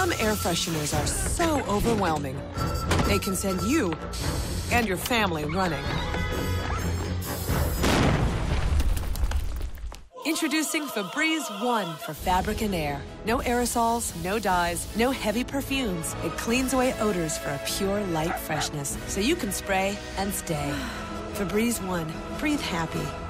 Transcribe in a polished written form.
Some air fresheners are so overwhelming, they can send you and your family running. Introducing Febreze One for fabric and air. No aerosols, no dyes, no heavy perfumes. It cleans away odors for a pure, light freshness, so you can spray and stay. Febreze One. Breathe happy.